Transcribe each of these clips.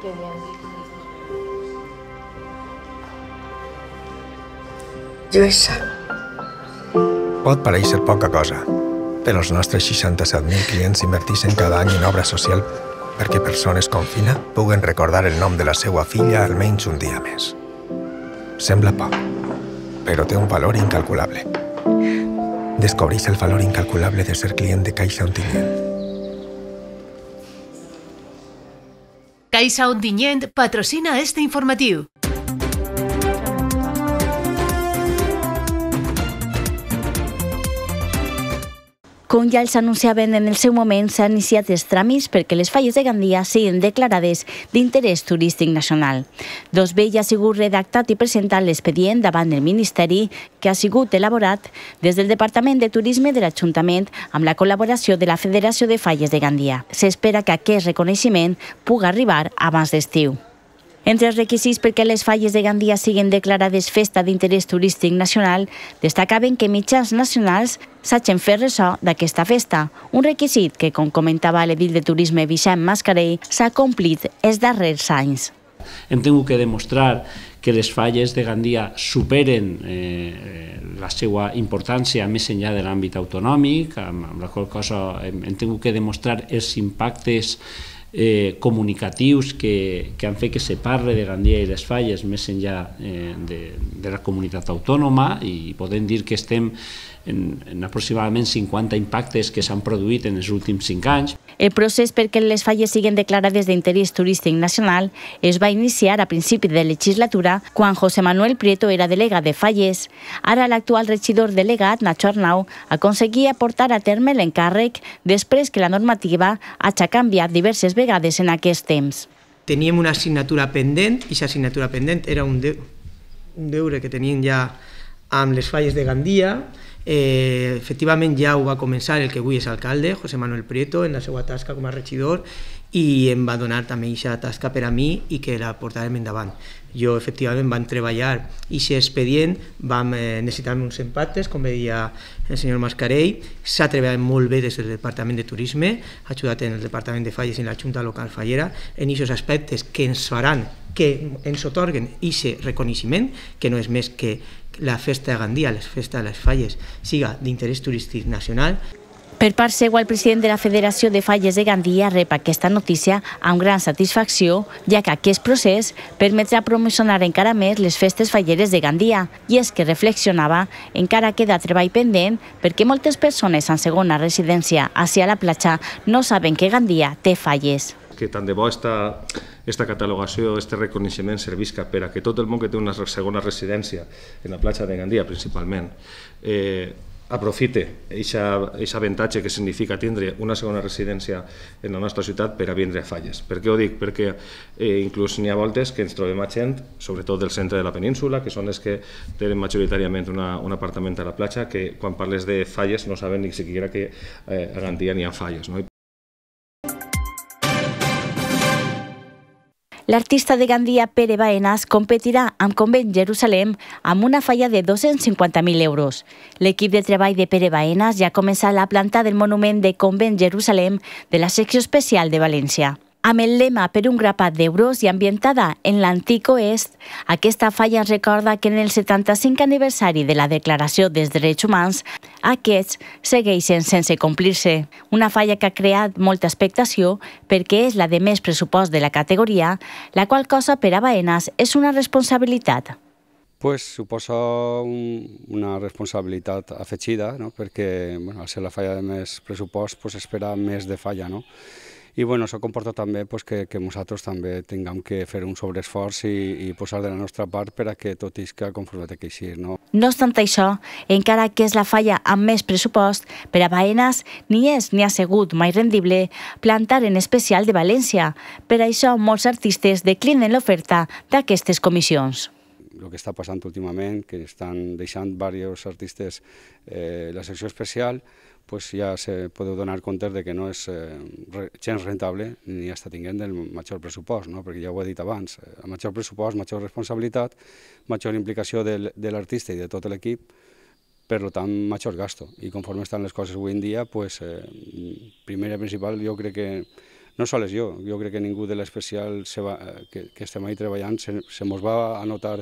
Qué bien. Lluïsa. Pot parèixer poca cosa, però els nostres 67.000 clients inverteixen cada any en obra social perquè persones com Fina puguen recordar el nom de la seva filla almenys un dia més. Sembla poc, però té un valor incalculable. Descobreix el valor incalculable de ser client de Caixa Ontinyent. Caixa Ontinyent patrocina este informatiu. Com ja els anunciaven en el seu moment, s'han iniciat els tràmits perquè les falles de Gandia siguin declarades d'interès turístic nacional. Bé ja ha sigut redactat i presentat l'expedient davant del Ministeri, que ha sigut elaborat des del Departament de Turisme de l'Ajuntament amb la col·laboració de la Federació de Falles de Gandia. S'espera que aquest reconeixement pugui arribar abans d'estiu. Entre els requisits perquè les falles de Gandia siguin declarades festa d'interès turístic nacional, destacaven que mitjans nacionals s'hagin fet ressò d'aquesta festa, un requisit que, com comentava l'edil de Turisme Vicent Mascarell, s'ha complit els darrers anys. Hem tingut que demostrar que les falles de Gandia superen la seva importància més enllà de l'àmbit autonòmic, amb la qual cosa hem tingut que demostrar els impactes comunicatius que han fet que se parle de Gandia i les falles més enllà de la comunitat autònoma, i podem dir que estem en aproximadament 50 impactes que s'han produït en els últims 5 anys. El procés perquè les falles siguin declarades d'interès turístic nacional es va iniciar a principi de legislatura quan José Manuel Prieto era delegat de Falles. Ara l'actual regidor delegat, Nacho Arnau, aconseguia portar a terme l'encàrrec després que la normativa hagi canviat diverses vegades en aquest temps. Teníem una assignatura pendent, i aquesta assignatura pendent era un deure que teníem ja amb les falles de Gandia. Efectivament ja ho va començar el que avui és alcalde, José Manuel Prieto, en la seva tasca com a regidor, i em va donar també aquesta tasca per a mi i que la portàvem endavant. Jo efectivament vam treballar i aquest expedient, vam necessitar uns empatges, com deia el senyor Mascarell. S'ha treballat molt bé des del Departament de Turisme, ha ajudat en el Departament de Falles i en la Junta Local Fallera en aquests aspectes que ens faran, que ens otorguen aquest reconeixement, que no és més que la festa de Gandia, la festa de les falles, siga d'interès turístic nacional. Per part seva, el president de la Federació de Falles de Gandia rep aquesta notícia amb gran satisfacció, ja que aquest procés permetrà promocionar encara més les festes falleres de Gandia. I és que reflexionava, encara queda treball pendent perquè moltes persones amb segona residència hacia la platja no saben que Gandia té falles. Que tant de bo aquesta catalogació, aquest reconeixement servisca per a que tot el món que té una segona residència en la platja de Gandia principalment aprofite aquest avantatge que significa tindre una segona residència en la nostra ciutat per a vindre a falles. Per què ho dic? Perquè inclús n'hi ha voltes que ens trobem a gent, sobretot del centre de la península, que són els que tenen majoritàriament un apartament a la platja, que quan parles de falles no saben ni siquiera que a Gandia n'hi ha falles. L'artista de Gandia, Pere Baenas, competirà amb Convent Jerusalem amb una falla de 250.000 euros. L'equip de treball de Pere Baenas ja ha començat la planta del monument de Convent Jerusalem de la secció especial de València. Amb el lema per un grapat d'euros i ambientada en l'antic oest, aquesta falla ens recorda que en el 75 aniversari de la Declaració dels Drets Humans, aquests segueixen sense complir-se. Una falla que ha creat molta expectació perquè és la de més pressupost de la categoria, la qual cosa per a Baenas és una responsabilitat. Suposa una responsabilitat afegida, perquè al ser la falla de més pressupost espera més de falla. I això comporta també que nosaltres també tinguem que fer un sobreesforç i posar de la nostra part per a que tot isca conforme té que eixir. No obstant això, encara que és la falla amb més pressupost, per a Baenas ni és ni ha sigut mai rendible plantar en especial de València. Per això molts artistes declinen l'oferta d'aquestes comissions. El que està passant últimament, que estan deixant diversos artistes la secció especial, ja se podeu donar compte que no és gens rentable ni està tinguent el major pressupost, perquè ja ho he dit abans, a major pressupost, major responsabilitat, major implicació de l'artista i de tot l'equip, per tant, major gasto. I conforme estan les coses avui en dia, primer i principal, jo crec que no sols jo crec que ningú de l'especial que estem ahí treballant se mos va a notar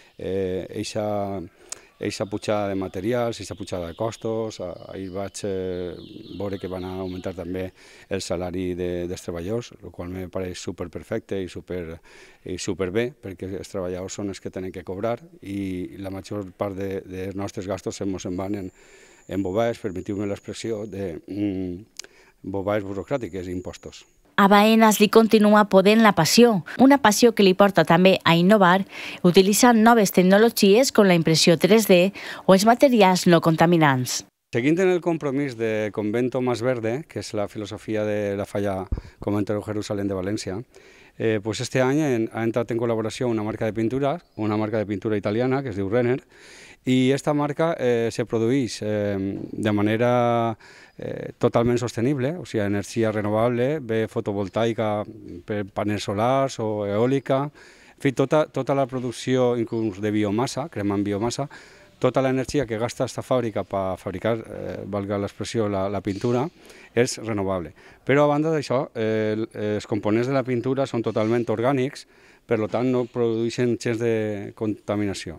eixa pujada de materials, eixa pujada de costos. Ahir vaig veure que van augmentar també el salari dels treballadors, el qual me pareix superperfecte i superbé, perquè els treballadors són els que tenen que cobrar i la major part dels nostres gastos se'n van en bobades, permetiu-me l'expressió, de bobades burocràtiques i impostos. A Baenes li continua podent la passió, una passió que li porta també a innovar utilitzant noves tecnologies com la impressió 3D o els materials no contaminants. Seguint en el compromís de Convento Más Verde, que és la filosofia de la Falla Convento de Jerusalén de València, pues este any ha entrat en col·laboració una marca de pintura italiana que es diu Renner, i aquesta marca se produeix de manera totalment sostenible, o sigui, energia renovable, bé fotovoltaica per panels solars o eòlica, en fi, tota la producció inclús de biomassa, cremant biomassa, tota l'energia que gasta aquesta fàbrica per fabricar, valga l'expressió, la pintura, és renovable. Però a banda d'això, els components de la pintura són totalment orgànics, per tant no produeixen gens de contaminació.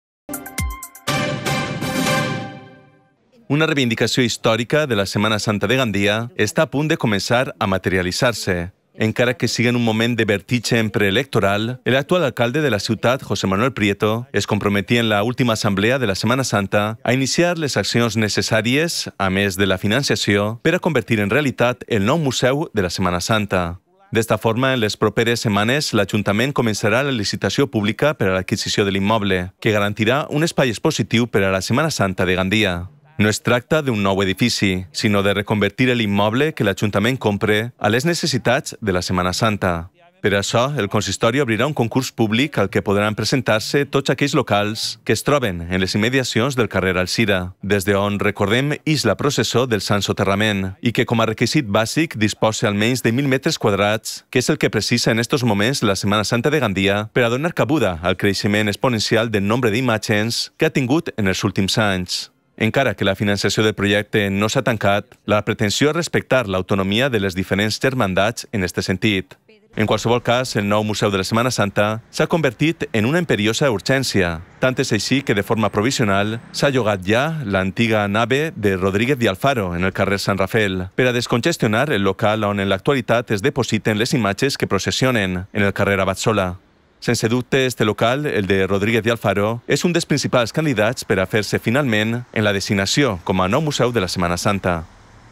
Una reivindicació històrica de la Setmana Santa de Gandia està a punt de començar a materialitzar-se. Encara que sigui en un moment de vertigen preelectoral, l'actual alcalde de la ciutat, José Manuel Prieto, es comprometia en la última assemblea de la Setmana Santa a iniciar les accions necessàries, a més de la financiació, per a convertir en realitat el nou museu de la Setmana Santa. D'esta forma, en les properes setmanes, l'Ajuntament començarà la licitació pública per a l'adquisició de l'immoble, que garantirà un espai expositiu per a la Setmana Santa de Gandia. No es tracta d'un nou edifici, sinó de reconvertir l'immoble que l'Ajuntament compre a les necessitats de la Setmana Santa. Per això, el consistori obrirà un concurs públic al que podran presentar-se tots aquells locals que es troben en les immediacions del carrer Alcira, des d'on, recordem, ix la processó del Sant Soterrament i que com a requisit bàsic disposa almenys de 1.000 metres quadrats, que és el que precisa en estos moments la Setmana Santa de Gandia per a donar cabuda al creixement exponencial del nombre d'imatges que ha tingut en els últims anys. Encara que la financiació del projecte no s'ha tancat, la pretensió és respectar l'autonomia de les diferents germandats en aquest sentit. En qualsevol cas, el nou Museu de la Setmana Santa s'ha convertit en una imperiosa urgència. Tant és així que de forma provisional s'ha llogat ja l'antiga nave de Rodríguez de Alfaro en el carrer Sant Rafael per a descongestionar el local on en l'actualitat es depositen les imatges que processionen en el carrer Abatsola. Sense dubte, este local, el de Rodríguez de Alfaro, és un dels principals candidats per a fer-se finalment en la designació com a nou Museu de la Setmana Santa.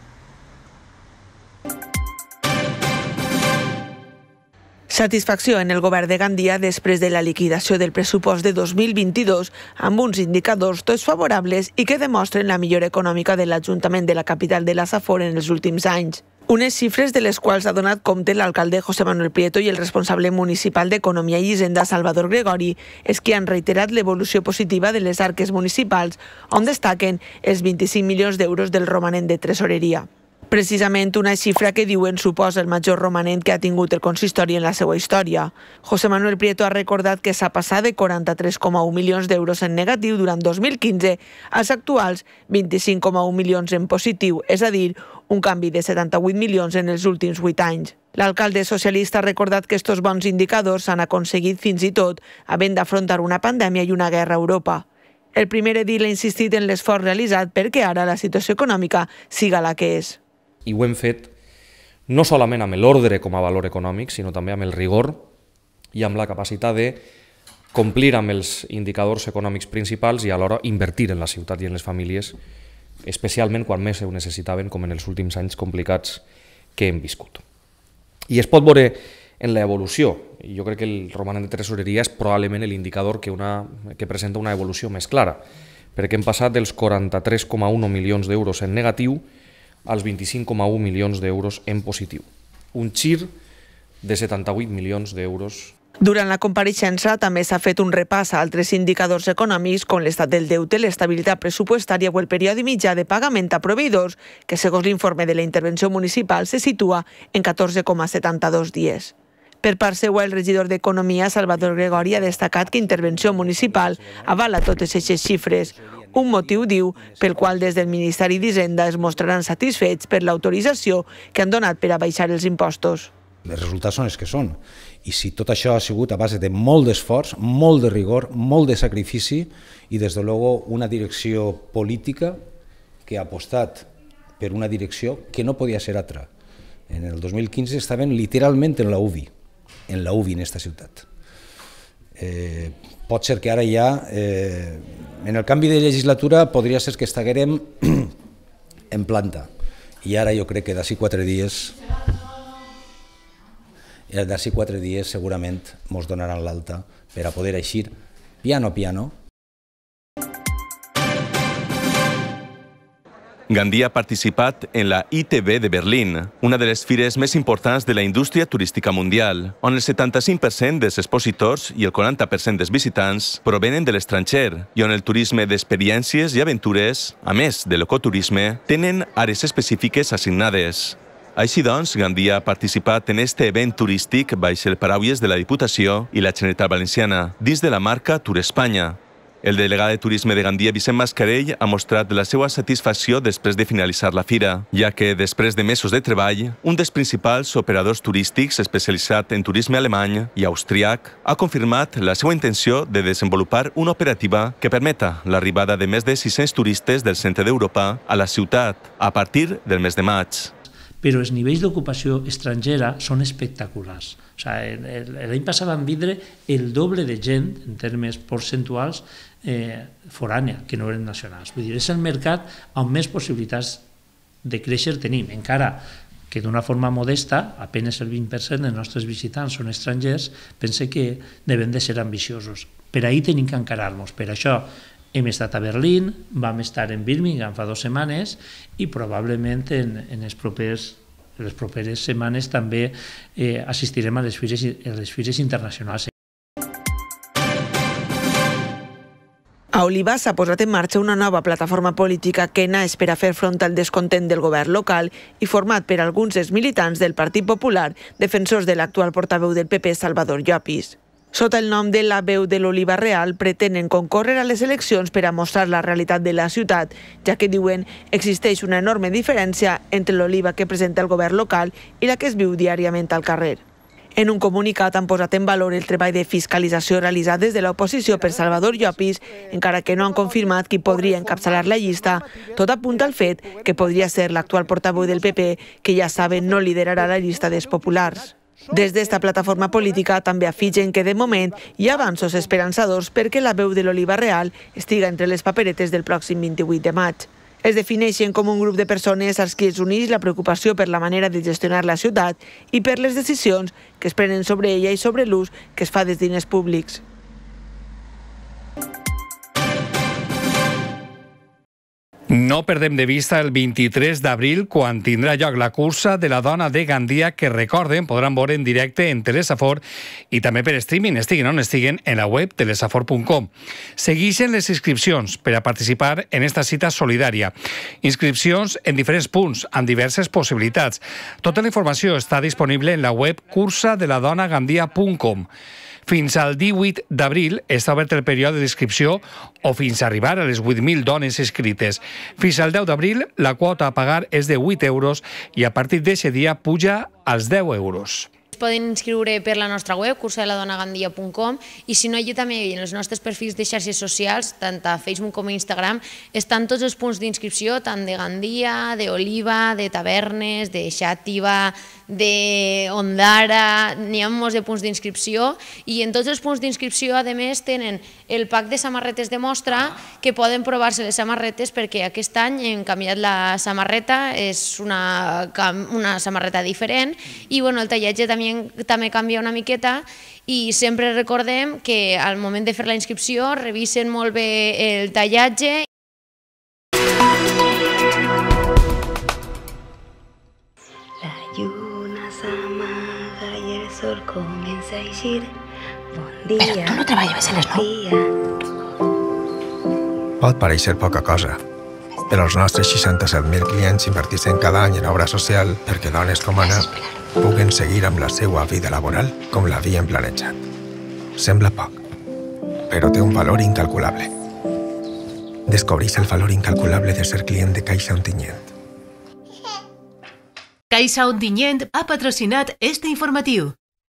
Satisfacció en el govern de Gandia després de la liquidació del pressupost de 2022 amb uns indicadors tots favorables i que demostren la millora econòmica de l'Ajuntament de la capital de la Safor en els últims anys. Unes xifres de les quals ha donat compte l'alcalde José Manuel Prieto i el responsable municipal d'Economia i Hisenda, Salvador Gregori, és que han reiterat l'evolució positiva de les arques municipals, on destaquen els 25 milions d'euros del romanent de tresoreria. Precisament una xifra que diuen suposa el major romanent que ha tingut el consistori en la seva història. José Manuel Prieto ha recordat que s'ha passat de 43,1 milions d'euros en negatiu durant 2015 als actuals 25,1 milions en positiu, és a dir, un canvi de 78 milions en els últims 8 anys. L'alcalde socialista ha recordat que estos bons indicadors s'han aconseguit fins i tot havent d'afrontar una pandèmia i una guerra a Europa. El primer edil ha insistit en l'esforç realitzat perquè ara la situació econòmica siga la que és. I ho hem fet no solament amb l'ordre com a valor econòmic, sinó també amb el rigor i amb la capacitat de complir amb els indicadors econòmics principals i alhora invertir en la ciutat i en les famílies, especialment quan més ho necessitaven, com en els últims anys complicats que hem viscut. I es pot veure en l'evolució. Jo crec que el romanent de tresoreria és probablement l'indicador que presenta una evolució més clara, perquè hem passat dels 43,1 milions d'euros en negatiu als 25,1 milions d'euros en positiu. Un gir de 78 milions d'euros. Durant la compareixença també s'ha fet un repàs a altres indicadors econòmics com l'estat del deute, l'estabilitat pressupostària o el període mitjà de pagament a proveïdors, que segons l'informe de la intervenció municipal se situa en 14,72 dies. Per part seva, el regidor d'Economia, Salvador Gregori, ha destacat que Intervenció Municipal avala totes aquestes xifres. Un motiu, diu, pel qual des del Ministeri d'Hisenda es mostraran satisfets per l'autorització que han donat per a baixar els impostos. Els resultats són els que són. I si tot això ha sigut a base de molt d'esforç, molt de rigor, molt de sacrifici i, des de luego, una direcció política que ha apostat per una direcció que no podia ser altra. En el 2015 estaven literalment en la UBI en esta ciutat. Pot ser que ara ja, en el canvi de legislatura, podria ser que estiguérem en planta. I ara jo crec que d'ací 4 dies segurament ens donaran l'alta per a poder eixir piano piano. Gandia ha participat en la ITB de Berlín, una de les fires més importants de la indústria turística mundial, on el 75% dels expositors i el 40% dels visitants provenen de l'estranger i on el turisme d'experiències i aventures, a més de l'ecoturisme, tenen àrees específiques assignades. Així doncs, Gandia ha participat en este event turístic baix el paraules de la Diputació i la Generalitat Valenciana, dins de la marca Tour Espanya. El delegat de turisme de Gandia, Vicent Mascarell, ha mostrat la seva satisfacció després de finalitzar la fira, ja que, després de mesos de treball, un dels principals operadors turístics especialitzat en turisme alemany i austríac ha confirmat la seva intenció de desenvolupar una operativa que permeta l'arribada de més de 600 turistes del centre d'Europa a la ciutat a partir del mes de maig. Però els nivells d'ocupació estrangera són espectaculars. L'any passat vam vindre el doble de gent, en termes percentuals, forània, que no eren nacionals. Vull dir, és el mercat on més possibilitats de créixer tenim, encara que d'una forma modesta, apenas el 20% dels nostres visitants són estrangers, pense que devem de ser ambiciosos. Per ahí tenim que encarar-nos. Per això hem estat a Berlín, vam estar en Birmingham fa 2 setmanes i probablement en les properes setmanes també assistirem a les fires internacionals. A Oliva s'ha posat en marxa una nova plataforma política que naix per a fer front al descontent del govern local i format per alguns exmilitants del Partit Popular, defensors de l'actual portaveu del PP, Salvador Llopis. Sota el nom de la veu de l'Oliva Real, pretenen concórrer a les eleccions per a mostrar la realitat de la ciutat, ja que diuen existeix una enorme diferència entre l'Oliva que presenta el govern local i la que es viu diàriament al carrer. En un comunicat han posat en valor el treball de fiscalització realitzat des de l'oposició per Salvador Llopis, encara que no han confirmat qui podria encapçalar la llista. Tot apunta al fet que podria ser l'actual portaveu del PP, que ja saben no liderarà la llista dels populars. Des d'esta plataforma política també afirmen que de moment hi ha avanços esperançadors perquè la veu de l'Oliva Real estiga entre les paperetes del pròxim 28 de maig. Es defineixen com un grup de persones als qui es uneix la preocupació per la manera de gestionar la ciutat i per les decisions que es prenen sobre ella i sobre l'ús que es fa dels diners públics. No perdem de vista el 23 d'abril, quan tindrà lloc la cursa de la dona de Gandia, que, recorden, podran veure en directe en Telesafor i també per streaming, estiguen on estiguen, en la web telesafor.com. Segueixen les inscripcions per a participar en esta cita solidària. Inscripcions en diferents punts, amb diverses possibilitats. Tota la informació està disponible en la web cursadeladonagandia.com. Fins al 18 d'abril està obert el període d'inscripció o fins a arribar a les 8.000 dones inscrites. Fins al 10 d'abril la quota a pagar és de 8 euros i a partir d'aquest dia puja als 10 euros. Poden inscriure per la nostra web, cursadeladonagandia.com, i si no, allà també en els nostres perfils de xarxes socials, tant a Facebook com a Instagram, estan tots els punts d'inscripció, tant de Gandia, d'Oliva, de Tavernes, de Xàtiva, de Ondara, n'hi ha molts de punts d'inscripció, i en tots els punts d'inscripció, a més, tenen el pack de samarretes de mostra, que poden provar-se les samarretes, perquè aquest any hem canviat la samarreta, és una samarreta diferent, i el tallatge també canvia una miqueta, i sempre recordem que al moment de fer la inscripció revisen molt bé el tallatge. La lluna s'amaga i el sol comença a eixir. Bon dia. Però tu no treballes a les 9. Pot pareixer poca cosa, però els nostres 67.000 clients inverteixen cada any en obra social perquè dones com Anna puguen seguir amb la seva vida laboral com l'havien planejat. Sembla poc, però té un valor incalculable. Descobreix el valor incalculable de ser client de Caixa Ontinyent. Caixa Ontinyent ha patrocinat este informatiu.